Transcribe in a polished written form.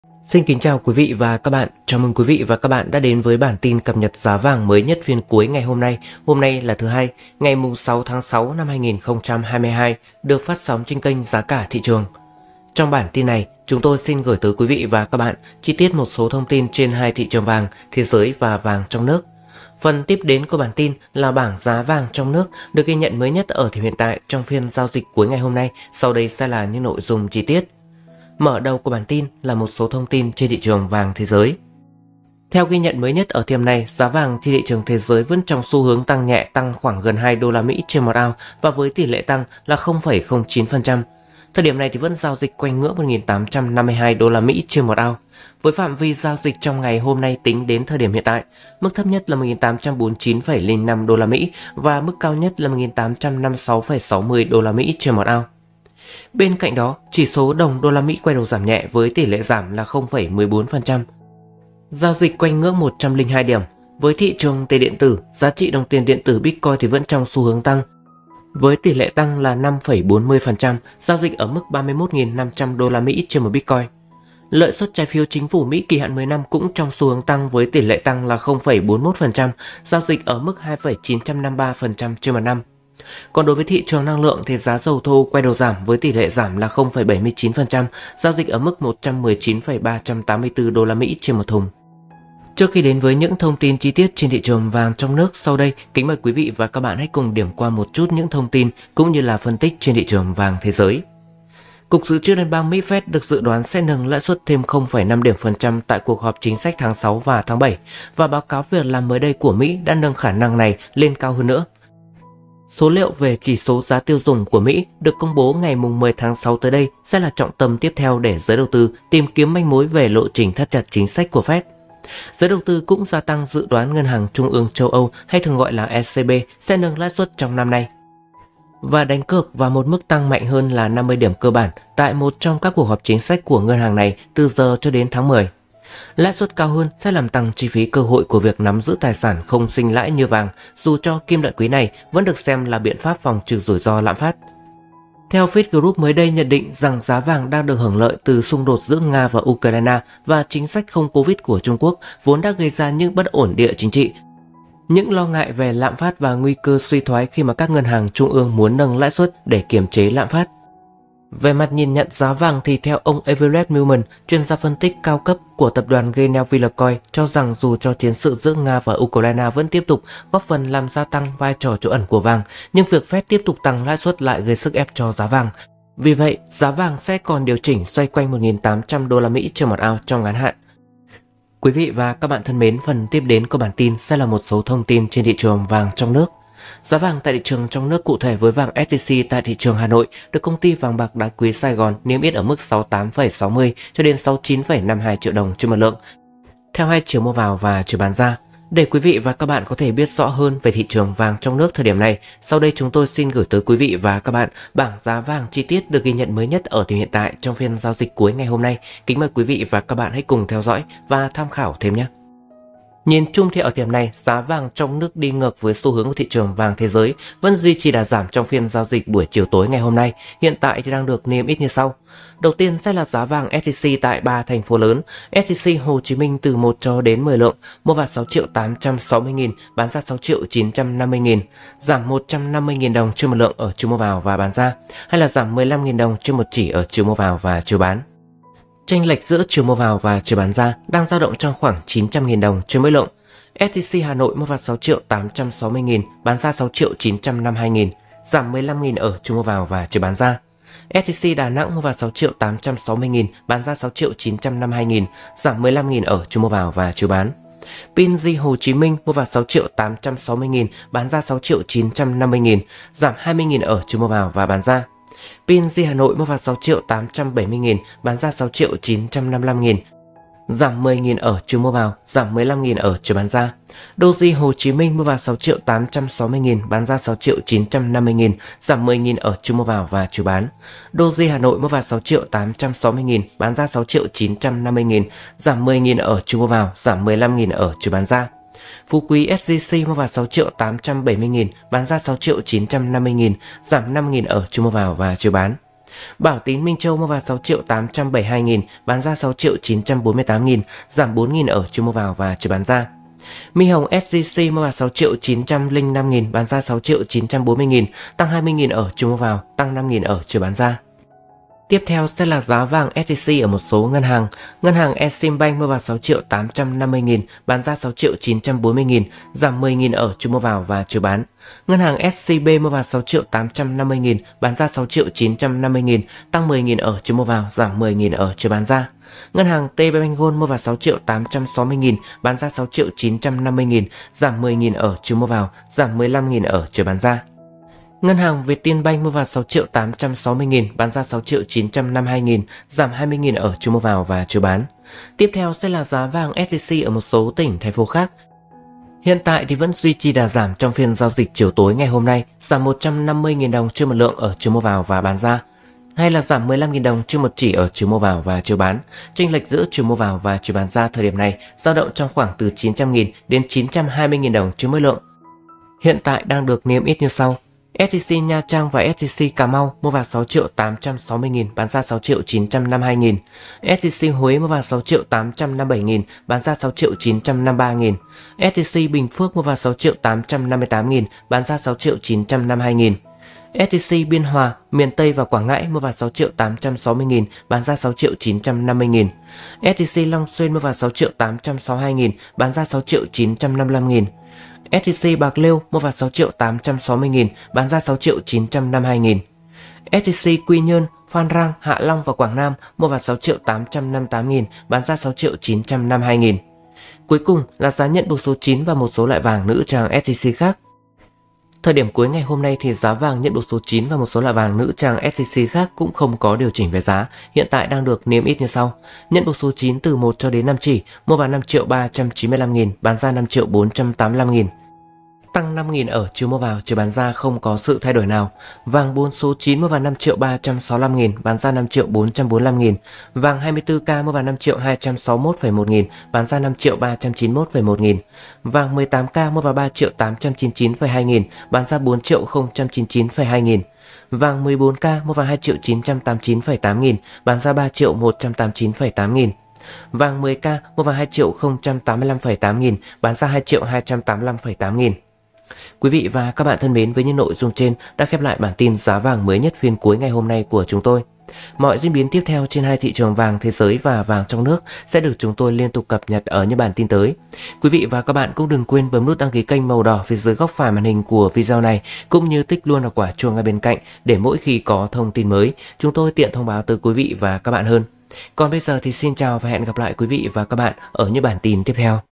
Xin kính chào quý vị và các bạn. Chào mừng quý vị và các bạn đã đến với bản tin cập nhật giá vàng mới nhất phiên cuối ngày hôm nay. Hôm nay là thứ Hai, ngày 6 tháng 6 năm 2022, được phát sóng trên kênh Giá cả thị trường. Trong bản tin này, chúng tôi xin gửi tới quý vị và các bạn chi tiết một số thông tin trên hai thị trường vàng, thế giới và vàng trong nước. Phần tiếp đến của bản tin là bảng giá vàng trong nước được ghi nhận mới nhất ở thời điểm hiện tại trong phiên giao dịch cuối ngày hôm nay. Sau đây sẽ là những nội dung chi tiết. Mở đầu của bản tin là một số thông tin trên thị trường vàng thế giới. Theo ghi nhận mới nhất ở thời điểm này, giá vàng trên thị trường thế giới vẫn trong xu hướng tăng nhẹ, tăng khoảng gần 2 đô la Mỹ trên một ounce và với tỷ lệ tăng là 0,09%. Thời điểm này thì vẫn giao dịch quanh ngưỡng 1.852 đô la Mỹ trên một ounce. Với phạm vi giao dịch trong ngày hôm nay tính đến thời điểm hiện tại, mức thấp nhất là 1.849,05 đô la Mỹ và mức cao nhất là 1.856,60 đô la Mỹ trên một ounce. Bên cạnh đó, chỉ số đồng đô la Mỹ quay đầu giảm nhẹ với tỷ lệ giảm là 0,14%. Giao dịch quanh ngưỡng 102 điểm. Với thị trường tiền điện tử, giá trị đồng tiền điện tử Bitcoin thì vẫn trong xu hướng tăng. Với tỷ lệ tăng là 5,40%, giao dịch ở mức 31.500 đô la Mỹ trên một Bitcoin. Lợi suất trái phiếu chính phủ Mỹ kỳ hạn 10 năm cũng trong xu hướng tăng với tỷ lệ tăng là 0,41%, giao dịch ở mức 2,953% trên một năm. Còn đối với thị trường năng lượng thì giá dầu thô quay đầu giảm với tỷ lệ giảm là 0,79%, giao dịch ở mức 119,384 đô la Mỹ trên một thùng. Trước khi đến với những thông tin chi tiết trên thị trường vàng trong nước, sau đây kính mời quý vị và các bạn hãy cùng điểm qua một chút những thông tin cũng như là phân tích trên thị trường vàng thế giới. Cục Dự trữ Liên bang Mỹ Fed được dự đoán sẽ nâng lãi suất thêm 0,5 điểm phần trăm tại cuộc họp chính sách tháng 6 và tháng 7 và báo cáo việc làm mới đây của Mỹ đã nâng khả năng này lên cao hơn nữa. Số liệu về chỉ số giá tiêu dùng của Mỹ được công bố ngày 10 tháng 6 tới đây sẽ là trọng tâm tiếp theo để giới đầu tư tìm kiếm manh mối về lộ trình thắt chặt chính sách của Fed. Giới đầu tư cũng gia tăng dự đoán Ngân hàng Trung ương châu Âu hay thường gọi là ECB sẽ nâng lãi suất trong năm nay và đánh cược vào một mức tăng mạnh hơn là 50 điểm cơ bản tại một trong các cuộc họp chính sách của ngân hàng này từ giờ cho đến tháng 10. Lãi suất cao hơn sẽ làm tăng chi phí cơ hội của việc nắm giữ tài sản không sinh lãi như vàng, dù cho kim loại quý này vẫn được xem là biện pháp phòng trừ rủi ro lạm phát. Theo Fitch Group mới đây nhận định rằng giá vàng đang được hưởng lợi từ xung đột giữa Nga và Ukraine và chính sách không Covid của Trung Quốc vốn đã gây ra những bất ổn địa chính trị, những lo ngại về lạm phát và nguy cơ suy thoái khi mà các ngân hàng trung ương muốn nâng lãi suất để kiềm chế lạm phát. Về mặt nhìn nhận giá vàng thì theo ông Everett Millman, chuyên gia phân tích cao cấp của tập đoàn Genel Villacoin cho rằng dù cho chiến sự giữa Nga và Ukraine vẫn tiếp tục góp phần làm gia tăng vai trò trú ẩn của vàng, nhưng việc Fed tiếp tục tăng lãi suất lại gây sức ép cho giá vàng. Vì vậy, giá vàng sẽ còn điều chỉnh xoay quanh 1.800 đô la Mỹ trên một ounce trong ngắn hạn. Quý vị và các bạn thân mến, phần tiếp đến của bản tin sẽ là một số thông tin trên thị trường vàng trong nước. Giá vàng tại thị trường trong nước cụ thể với vàng SJC tại thị trường Hà Nội được công ty vàng bạc đá quý Sài Gòn niêm yết ở mức 68,60 cho đến 69,52 triệu đồng trên một lượng theo hai chiều mua vào và chiều bán ra. Để quý vị và các bạn có thể biết rõ hơn về thị trường vàng trong nước thời điểm này, sau đây chúng tôi xin gửi tới quý vị và các bạn bảng giá vàng chi tiết được ghi nhận mới nhất ở thời điểm hiện tại trong phiên giao dịch cuối ngày hôm nay. Kính mời quý vị và các bạn hãy cùng theo dõi và tham khảo thêm nhé. Nhìn chung thì ở điểm này, giá vàng trong nước đi ngược với xu hướng của thị trường vàng thế giới vẫn duy trì đà giảm trong phiên giao dịch buổi chiều tối ngày hôm nay. Hiện tại thì đang được niêm yết như sau. Đầu tiên sẽ là giá vàng SJC tại 3 thành phố lớn. SJC Hồ Chí Minh từ 1 cho đến 10 lượng, mua vào 6.860.000, bán ra 6.950.000, giảm 150.000 đồng trên một lượng ở chiều mua vào và bán ra, hay là giảm 15.000 đồng trên một chỉ ở chiều mua vào và chiều bán. Chênh lệch giữa chiều mua vào và chiều bán ra đang dao động trong khoảng 900.000 đồng trên mỗi lượng. SJC Hà Nội mua vào 6.860.000, bán ra 6.952.000, giảm 15.000 ở chiều mua vào và chiều bán ra. SJC Đà Nẵng mua vào 6.860.000, bán ra 6.952.000, giảm 15.000 ở chiều mua vào và chiều bán. PNG Hồ Chí Minh mua vào 6.860.000, bán ra 6.950.000, giảm 20.000 ở chiều mua vào và bán ra. PNG Hà Nội mua vào 6.870.000, bán ra 6.955.000, giảm 10.000 ở chiều mua vào, giảm 15.000 ở chiều bán ra. Doji Hồ Chí Minh mua vào 6.860.000, bán ra 6.950.000, giảm 10.000 ở chiều mua vào và chiều bán. Doji Hà Nội mua vào 6.860.000, bán ra 6.950.000, giảm 10.000 ở chiều mua vào, giảm 15.000 ở chiều bán ra. Phú Quý SJC mua vào 6.870.000, bán ra 6.950.000, giảm 5.000 ở chiều mua vào và chiều bán. Bảo Tín Minh Châu mua vào 6.872.000, bán ra 6.948.000, giảm 4.000 ở chiều mua vào và chiều bán ra. My Hồng SJC mua vào 6.905.000, bán ra 6.940.000, tăng 20.000 ở chiều mua vào, tăng 5.000 ở chiều bán ra. Tiếp theo sẽ là giá vàng SJC ở một số ngân hàng. Ngân hàng Eximbank mua vào 6.850.000, bán ra 6.940.000, giảm 10.000 ở chiều mua vào và chiều bán. Ngân hàng SCB mua vào 6.850.000, bán ra 6.950.000, tăng 10.000 ở chiều mua vào, giảm 10.000 ở chiều bán ra. Ngân hàng TP Bank Gold mua vào 6.860.000, bán ra 6.950.000, giảm 10.000 ở chiều mua vào, giảm 15.000 ở chiều bán ra. Ngân hàng Vietinbank mua vào 6.860.000, bán ra 6.952.000, giảm 20.000 ở chiều mua vào và chiều bán. Tiếp theo sẽ là giá vàng SJC ở một số tỉnh, thành phố khác. Hiện tại thì vẫn duy trì đà giảm trong phiên giao dịch chiều tối ngày hôm nay, giảm 150.000 đồng trên một lượng ở chiều mua vào và bán ra, hay là giảm 15.000 đồng trên một chỉ ở chiều mua vào và chiều bán. Chênh lệch giữa chiều mua vào và chiều bán ra thời điểm này dao động trong khoảng từ 900.000 đến 920.000 đồng trên mỗi lượng. Hiện tại đang được niêm yết như sau. SJC Nha Trang và SJC Cà Mau mua vào 6.860.000, bán ra 6.952.000. SJC Huế mua vào 6.857.000, bán ra 6.953.000. SJC Bình Phước mua vào 6.858.000, bán ra 6.952.000. SJC Biên Hòa, miền Tây và Quảng Ngãi mua vào 6.860.000, bán ra 6.950.000. SJC Long Xuyên mua vào 6.862.000, bán ra 6.955.000. SJC Bạc Liêu mua vào 6.860.000, bán ra 6.952.000. SJC Quy Nhơn, Phan Rang, Hạ Long và Quảng Nam mua vào 6.858.000, bán ra 6.952.000. Cuối cùng là giá nhận buộc số 9 và một số loại vàng nữ trang SJC khác. Thời điểm cuối ngày hôm nay thì giá vàng nhận buộc số 9 và một số loại vàng nữ trang SJC khác cũng không có điều chỉnh về giá, hiện tại đang được niêm yết như sau. Nhận buộc số 9 từ 1 cho đến 5 chỉ, mua vào 5.395.000, bán ra 5.485.000. Tăng 5.000 ở chiều mua vào, chiều bán ra không có sự thay đổi nào. Vàng 4 số 9 mua vào 5.365.000, bán ra 5.445.000. Vàng 24K mua vào 5.261,1 bán ra 5.391,1. Vàng 18K mua vào 3.899,2 bán ra 4.099,2. Vàng 14K mua vào 2.989,8 bán ra 3.189,8. Vàng 10K mua vào 2.085,8 bán ra 2.285,8. Quý vị và các bạn thân mến, với những nội dung trên đã khép lại bản tin giá vàng mới nhất phiên cuối ngày hôm nay của chúng tôi. Mọi diễn biến tiếp theo trên hai thị trường vàng thế giới và vàng trong nước sẽ được chúng tôi liên tục cập nhật ở những bản tin tới. Quý vị và các bạn cũng đừng quên bấm nút đăng ký kênh màu đỏ phía dưới góc phải màn hình của video này, cũng như tích luôn vào quả chuông ngay bên cạnh để mỗi khi có thông tin mới, chúng tôi tiện thông báo tới quý vị và các bạn hơn. Còn bây giờ thì xin chào và hẹn gặp lại quý vị và các bạn ở những bản tin tiếp theo.